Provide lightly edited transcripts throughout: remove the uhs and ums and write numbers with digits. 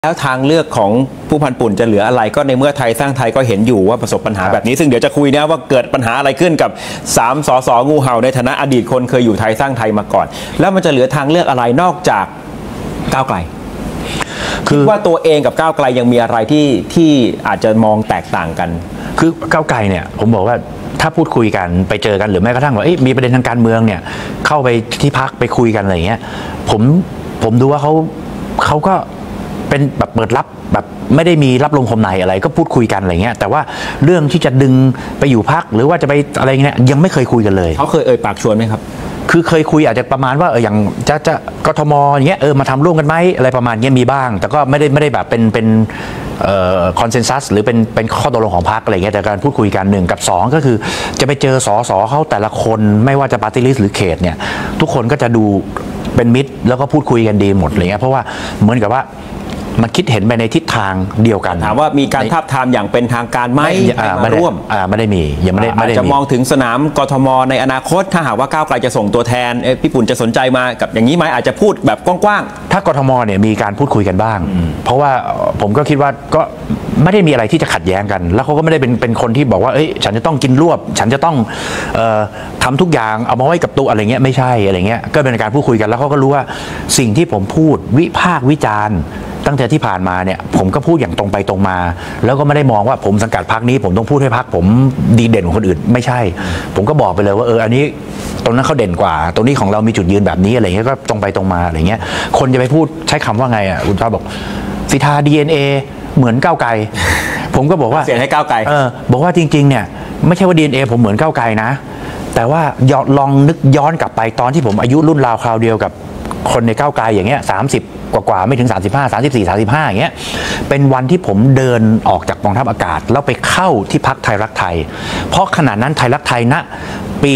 แล้วทางเลือกของผู้พันปุ่นจะเหลืออะไรก็ในเมื่อไทยสร้างไทยก็เห็นอยู่ว่าประสบปัญหาแบบนี้ซึ่งเดี๋ยวจะคุยนะว่าเกิดปัญหาอะไรขึ้นกับ3 สส.งูเห่าในฐานะอดีตคนเคยอยู่ไทยสร้างไทยมาก่อนแล้วมันจะเหลือทางเลือกอะไรนอกจากก้าวไกลคือว่าตัวเองกับก้าวไกลยังมีอะไรที่อาจจะมองแตกต่างกันคือก้าวไกลเนี่ยผมบอกว่าถ้าพูดคุยกันไปเจอกันหรือแม้กระทั่งว่ามีประเด็นทางการเมืองเนี่ยเข้าไปที่พักไปคุยกันอะไรอย่างเงี้ยผมดูว่าเขาก็เป็นแบบเปิดรับแบบไม่ได้มีรับลมคมในอะไรก็พูดคุยกันอะไรเงี้ยแต่ว่าเรื่องที่จะดึงไปอยู่พักหรือว่าจะไปอะไรเงี้ยยังไม่เคยคุยกันเลยเขาเคยปากชวนไหมครับคือเคยคุยอาจจะประมาณว่าอย่างจะกทมอย่างเงี้ยมาทำร่วมกันไหมอะไรประมาณนี้มีบ้างแต่ก็ไม่ได้แบบเป็นคอนเซนแซสหรือเป็นข้อตกลงของพรรคอะไรเงี้ยแต่การพูดคุยกัน1 กับ 2ก็คือจะไปเจอสสเขาแต่ละคนไม่ว่าจะปาร์ตี้ลิสต์หรือเขตเนี่ยทุกคนก็จะดูเป็นมิตรแล้วก็พูดคุยกันดีหมดอะไรเงี้ยเพราะว่าเหมือนกับว่ามันคิดเห็นไปในทิศทางเดียวกันถามว่ามีการทาบทามอย่างเป็นทางการไหมมาร่วมไม่ได้มียังไม่ได้จะมองถึงสนามกทมในอนาคตถ้าหากว่าก้าวไกลจะส่งตัวแทนพี่ปุ่นจะสนใจมากับอย่างนี้ไหมอาจจะพูดแบบกว้างๆถ้ากทมเนี่ยมีการพูดคุยกันบ้างเพราะว่าผมก็คิดว่าก็ไม่ได้มีอะไรที่จะขัดแย้งกันแล้วเขาก็ไม่ได้เป็นคนที่บอกว่าฉันจะต้องกินรวบฉันจะต้องทำทุกอย่างเอามาไว้กับตัวอะไรเงี้ยไม่ใช่อะไรเงี้ยก็เป็นการพูดคุยกันแล้วเขาก็รู้ว่าสิ่งที่ผมพูดวิพากษ์วิจารณ์ตั้งแต่ที่ผ่านมาเนี่ยผมก็พูดอย่างตรงไปตรงมาแล้วก็ไม่ได้มองว่าผมสังกัดพรรคนี้ผมต้องพูดให้พรรคผมดีเด่นกว่าคนอื่นไม่ใช่ผมก็บอกไปเลยว่าอันนี้ตรงนั้นเขาเด่นกว่าตรงนี้ของเรามีจุดยืนแบบนี้อะไรเงี้ยก็ตรงไปตรงมาอะไรเงี้ยคนจะไปพูดใช้คำว่าไงคุณฟ้าบอกสิทธา DNA เหมือนก้าวไกลผมก็บอกว่าเสียงให้ก้าวไกลบอกว่าจริงๆเนี่ยไม่ใช่ว่า DNA ผมเหมือนก้าวไกลนะแต่ว่าลองนึกย้อนกลับไปตอนที่ผมอายุรุ่นราวคราวเดียวกับคนในก้าวไกลอย่างเงี้ย30กว่าไม่ถึง35 34 35อย่างเงี้ยเป็นวันที่ผมเดินออกจากกองทัพอากาศแล้วไปเข้าที่พรรคไทยรักไทยเพราะขณะนั้นไทยรักไทยณปี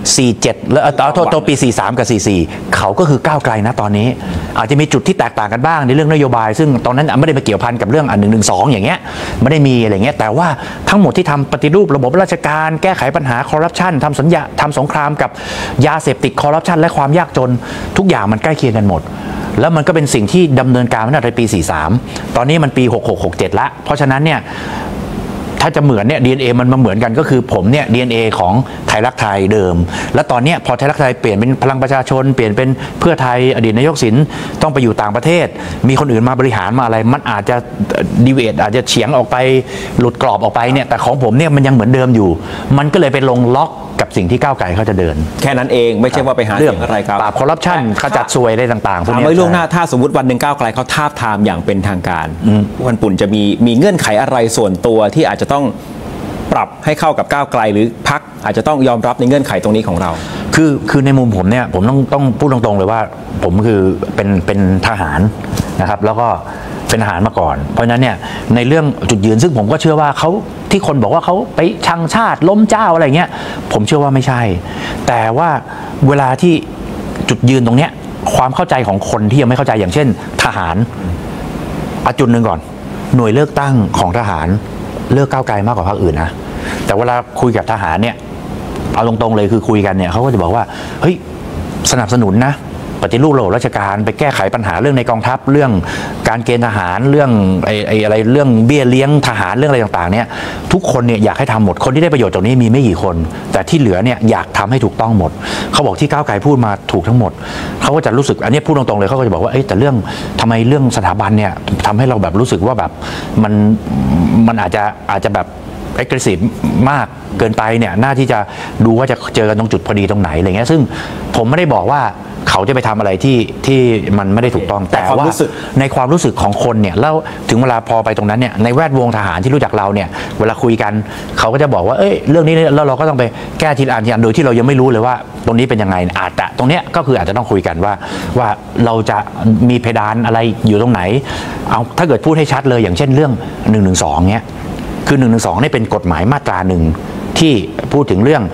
47แล้วตัวปี43กับ44เขาก็คือก้าวไกลนะตอนนี้อาจจะมีจุดที่แตกต่างกันบ้างในเรื่องนโยบายซึ่งตอนนั้นไม่ได้ไปเกี่ยวพันกับเรื่อง112อย่างเงี้ยไม่ได้มีอะไรเงี้ยแต่ว่าทั้งหมดที่ทำปฏิรูประบบราชการแก้ไขปัญหาคอร์รัปชันทำสัญญาทำสงครามกับยาเสพติดคอร์รัปชันและความยากจนทุกอย่างมันใกล้เคียงกันหมดแล้วมันก็เป็นสิ่งที่ดำเนินการมาตั้งแต่ปี43ตอนนี้มันปี66 67ละเพราะฉะนั้นเนี่ยถ้าจะเหมือนเนี่ย DNA มันมาเหมือนกันก็คือผมเนี่ย DNA ของไทยรักไทยเดิมแล้วตอนนี้พอไทยรักไทยเปลี่ยนเป็นพลังประชาชนเปลี่ยนเป็นเพื่อไทยอดีตนายกศิลป์ต้องไปอยู่ต่างประเทศมีคนอื่นมาบริหารมาอะไรมันอาจจะดีเวทอาจจะเฉียงออกไปหลุดกรอบออกไปเนี่ยแต่ของผมเนี่ยมันยังเหมือนเดิมอยู่มันก็เลยไปลงล็อกกับสิ่งที่ก้าวไกลเขาจะเดินแค่นั้นเองไม่ใช่ว่าไปหาเรื่องอะไรครับปราบคอร์รัปชันขจัดซวยอะไรต่างๆพวกนี้ไว้ล่วงหน้าถ้าสมมติวันหนึ่งก้าวไกลเขาทาบทามอย่างเป็นทางการผู้พันปุ่นจะมีเงื่อนไขอะไรส่วนตัวที่อาจจะต้องปรับให้เข้ากับก้าวไกลหรือพรรคอาจจะต้องยอมรับในเงื่อนไขตรงนี้ของเราคือในมุมผมเนี่ยผมต้องพูดตรงๆเลยว่าผมคือเป็นทหารนะครับแล้วก็เป็นทหารมาก่อนเพราะฉะนั้นเนี่ยในเรื่องจุดยืนซึ่งผมก็เชื่อว่าเขาที่คนบอกว่าเขาไปชังชาติล้มเจ้าอะไรเงี้ยผมเชื่อว่าไม่ใช่แต่ว่าเวลาที่จุดยืนตรงเนี้ยความเข้าใจของคนที่ยังไม่เข้าใจอย่างเช่นทหารจุดหนึ่งก่อนหน่วยเลือกตั้งของทหารเลือกก้าวไกลมากกว่าพรรคอื่นนะแต่เวลาคุยกับทหารเนี่ยเอาตรงๆเลยคือคุยกันเนี่ยเขาก็จะบอกว่าเฮ้ยสนับสนุนนะปฏิรูประบบราชการไปแก้ไขปัญหาเรื่องในกองทัพเรื่องการเกณฑ์ทหารเรื่องอะไรเรื่องเบี้ยเลี้ยงทหารเรื่องอะไรต่างๆเนี่ยทุกคนเนี่ยอยากให้ทำหมดคนที่ได้ประโยชน์จากนี้มีไม่กี่คนแต่ที่เหลือเนี่ยอยากทำให้ถูกต้องหมดเขาบอกที่ก้าวไกลพูดมาถูกทั้งหมดเขาก็จะรู้สึกอันนี้พูดตรงๆเลยเขาก็จะบอกว่าแต่เรื่องทำไมเรื่องสถาบันเนี่ยทำให้เราแบบรู้สึกว่าแบบมันอาจจะแบบaggressive มากเกินไปเนี่ยน่าที่จะดูว่าจะเจอกันตรงจุดพอดีตรงไหนอะไรเงี้ยซึ่งผมไม่ได้บอกว่าเขาจะไปทำอะไรที่มันไม่ได้ถูกต้องแต่ว่าในความรู้สึกของคนเนี่ยแล้วถึงเวลาพอไปตรงนั้นเนี่ยในแวดวงทหารที่รู้จักเราเนี่ยเวลาคุยกันเขาก็จะบอกว่าเรื่องนี้แล้วเราก็ต้องไปแก้ทีละอันโดยที่เรายังไม่รู้เลยว่าตรงนี้เป็นยังไงอาจจะตรงเนี้ยก็คืออาจจะต้องคุยกันว่าเราจะมีเพดานอะไรอยู่ตรงไหนเอาถ้าเกิดพูดให้ชัดเลยอย่างเช่นเรื่อง112เนี้ยคือ112นี่เป็นกฎหมายมาตราหนึ่งที่พูดถึงเรื่อง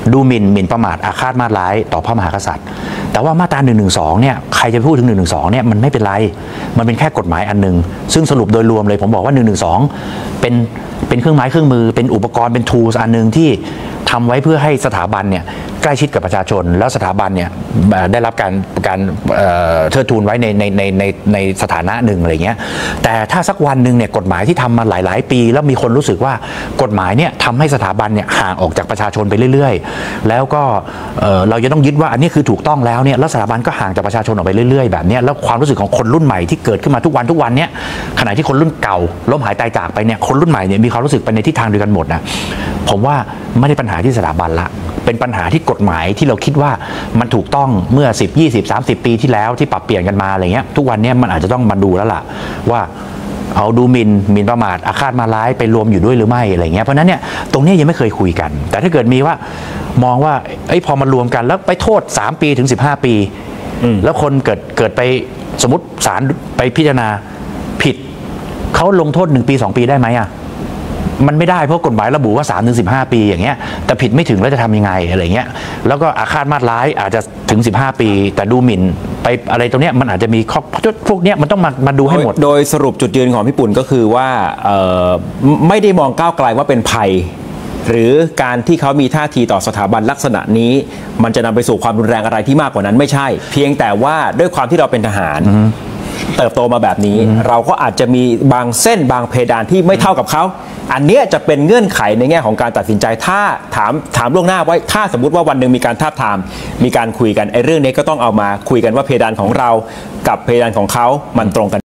ดูหมิ่นประมาทอาฆาตมาตร้ายต่อพระมหากษัตริย์แต่ว่ามาตรา112เนี่ยใครจะพูดถึง112เนี่ยมันไม่เป็นไรมันเป็นแค่กฎหมายอันนึงซึ่งสรุปโดยรวมเลยผมบอกว่า112เป็นเครื่องไม้เครื่องมือเป็นอุปกรณ์เป็น tools อันนึงที่ทำไว้เพื่อให้สถาบันเนี่ยใกล้ชิดกับประชาชนแล้วสถาบันเนี่ยได้รับการเทิดทูนไว้ในสถานะหนึ่งอะไรเงี้ยแต่ถ้าสักวันหนึ่งเนี่ยกฎหมายที่ทำมาหลายปีแล้วมีคนรู้สึกว่ากฎหมายเนี่ยทำให้สถาบันเนี่ยห่างออกจากประชาชนไปเรื่อยๆแล้วก็เราจะต้องยึดว่าอันนี้คือถูกต้องแล้วเนี่ยแล้วสถาบันก็ห่างจากประชาชนออกไปเรื่อยๆแบบนี้แล้วความรู้สึกของคนรุ่นใหม่ที่เกิดขึ้นมาทุกวันเนี่ยขณะที่คนรุ่นเก่าล้มหายตายจากไปเนี่ยคนรุ่นใหม่เนี่ยมีความรู้สึกไปในทิศทางเดียวกันหมดนะผมว่าไม่ได้ปัญหาที่สถาบันละเป็นปัญหาที่กฎหมายที่เราคิดว่ามันถูกต้องเมื่อ10 20 30 ปีที่แล้วที่ปรับเปลี่ยนกันมาอะไรเงี้ยทุกวันนี้มันอาจจะต้องมาดูแล้วล่ะว่าเอาดูหมิ่นประมาทอาฆาตมาร้ายไปรวมอยู่ด้วยหรือไม่อะไรเงี้ยเพราะนั้นเนี่ยตรงนี้ยังไม่เคยคุยกันแต่ถ้าเกิดมีว่ามองว่าพอมันรวมกันแล้วไปโทษ3 ปีถึง15 ปีแล้วคนเกิดไปสมมติศาลไปพิจารณาผิดเขาลงโทษ1 ปี 2 ปีได้ไหมอ่ะมันไม่ได้เพราะกฎหมายระบุว่า3-15 ปีอย่างเงี้ยแต่ผิดไม่ถึงแล้วจะทำยังไงอะไรเงี้ยแล้วก็อาฆาตมาตร้ายอาจจะถึง15 ปีแต่ดูหมิ่นไปอะไรตรงเนี้ยมันอาจจะมีข้อพวกเนี้ยมันต้องมาดูให้หมดโดยสรุปจุดยืนของพี่ปุ่นก็คือว่าไม่ได้มองก้าวไกลว่าเป็นภัยหรือการที่เขามีท่าทีต่อสถาบันลักษณะนี้มันจะนำไปสู่ความรุนแรงอะไรที่มากกว่านั้นไม่ใช่เพียงแต่ว่าด้วยความที่เราเป็นทหารเติบโตมาแบบนี้เราก็อาจจะมีบางเส้นบางเพดานที่ไม่เท่ากับเขาอันนี้จะเป็นเงื่อนไขในแง่ของการตัดสินใจถ้าถามล่วงหน้าไว้ถ้าสมมุติว่าวันหนึ่งมีการทาบทามมีการคุยกันเรื่องนี้ก็ต้องเอามาคุยกันว่าเพดานของเรากับเพดานของเขามันตรงกัน